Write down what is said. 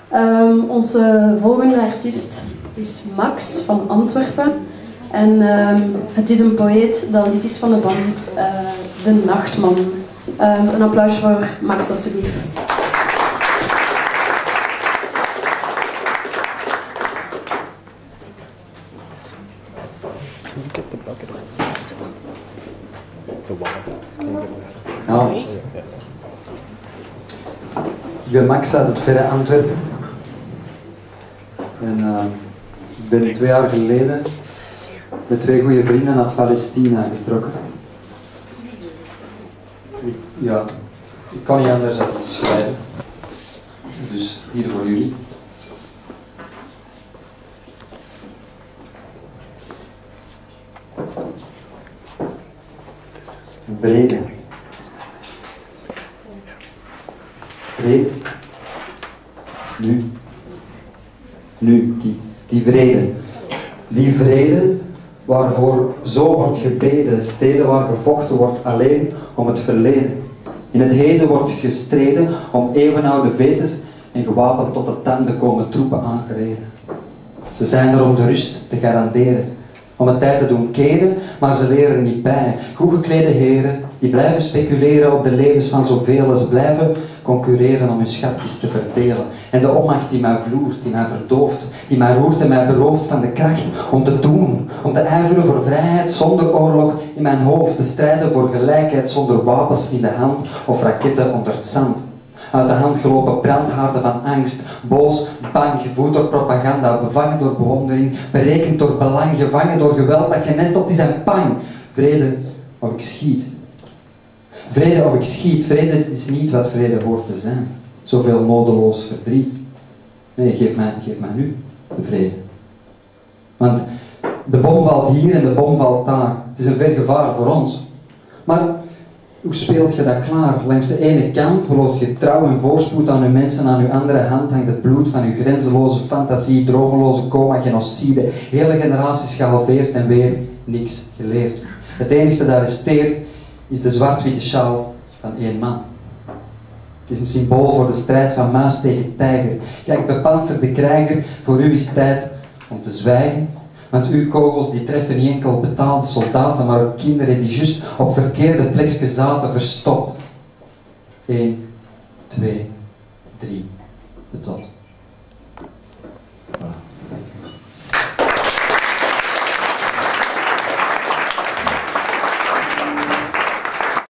Onze volgende artiest is Max van Antwerpen. En het is een poëet dat lid is van de band De Nachtman. Een applaus voor Max, alsjeblieft. Nou, ik ben Max uit het verre Antwerpen. En ik ben 2 jaar geleden met 2 goede vrienden naar Palestina getrokken. Ja, ik kan niet anders dan iets schrijven. Dus hier voor jullie. Vrede. Vrede. Nu, die vrede. Die vrede waarvoor zo wordt gebeden, steden waar gevochten wordt alleen om het verleden. In het heden wordt gestreden om eeuwenoude vetes en gewapend tot de tanden komen troepen aangereden. Ze zijn er om de rust te garanderen, om het tijd te doen keren, maar ze leren niet bij. Goed geklede heren, die blijven speculeren op de levens van zoveel. Ze blijven concurreren om hun schatjes te verdelen. En de onmacht die mij vloert, die mij verdooft, die mij roert en mij berooft van de kracht om te doen, om te ijveren voor vrijheid zonder oorlog in mijn hoofd, te strijden voor gelijkheid zonder wapens in de hand of raketten onder het zand. Uit de hand gelopen brandhaarden van angst, boos, bang, gevoed door propaganda, bevangen door bewondering, berekend door belang, gevangen door geweld dat genesteld is en pang. Vrede of ik schiet. Vrede of ik schiet. Vrede is niet wat vrede hoort te zijn. Zoveel nodeloos verdriet. Nee, geef mij nu de vrede. Want de bom valt hier en de bom valt daar. Het is een ver gevaar voor ons. Maar hoe speelt je dat klaar? Langs de ene kant belooft je trouw en voorspoed aan uw mensen, aan uw andere hand hangt het bloed van uw grenzeloze fantasie, dromeloze coma, genocide, hele generaties gehalveerd en weer niks geleerd. Het enige dat resteert is de zwart-witte sjaal van 1 man. Het is een symbool voor de strijd van muis tegen tijger. Kijk, bepansterde krijger, voor u is tijd om te zwijgen. Want uw kogels die treffen niet enkel betaalde soldaten, maar ook kinderen die juist op verkeerde plekjes zaten verstopt. 1, 2, 3, de dood.